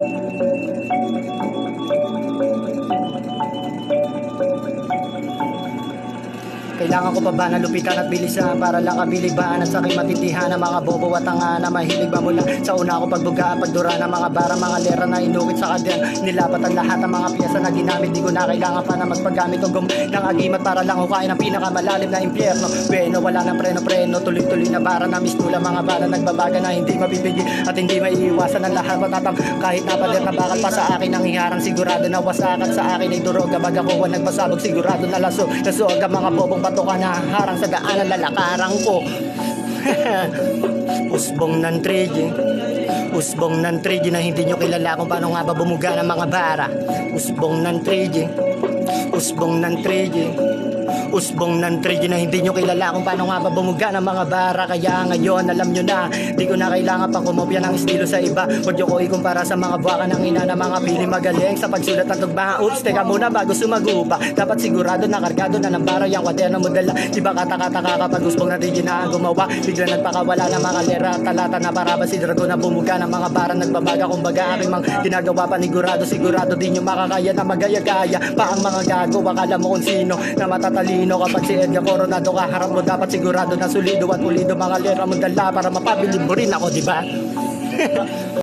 Kailangan ko pa ba na lupitan at bilisan para lang kabilibaan at sa aking matindihan ng mga bobo at tanga na mahilig ba mula sa una ko pagbuga at pagdura ng mga bara, mga lera na inukit sa kaden. Nilapat ang lahat ng mga piyesa na ginamit, di ko na kailangan pa na magpagamit o ng agimat para lang hukain ang pinakamalalim na impyerno. Bueno, wala ng preno-preno, tuloy-tuloy na bara na mistula, mga bala nagbabaga na hindi mabibigil at hindi maiiwasan ng lahat matatang kahit napader na bakal pa sa akin ang hiharang, sigurado na wasakat sa akin ay duroga, baga ko nagpasabog, sigurado na lasog ang mga bobong bato ka na harang sa daanan, lalakaran ko. Usbong ng 3G, usbong ng 3G na hindi nyo kilala kung paano nga ba bumuga ng mga bara. Usbong ng 3G, usbong ng 3G, usbong ng 3G na hindi nyo kilala kung paano nga ba bumuga ng mga bara. Kaya ngayon alam nyo na, di ko na kailangan pang kumopya ng estilo sa iba. Huwag nyo ko ikumpara sa mga buwakan ng ina na mga pili magaling sa pagsulat ng tugma. Oops, teka muna bago sumagupa, dapat sigurado na kargado na ng bara yung kwaderno mo dala. Diba katakataka kapag usbong ng 3G na gumawa, bigla nagpakawala ng mga lera at talata na para ba si Drago na bumuga ng mga bara. Nagbabaga kumbaga aking mang ginagawa panigurado, sigurado di nyo makakaya na magaya-gaya pa ang mga gago. Akala mo kung sino na matatalino kapag si Edgar Coronado kaharap mo, dapat sigurado na solido at pulido mga lera mo dala para mapabili mo rin ako, diba?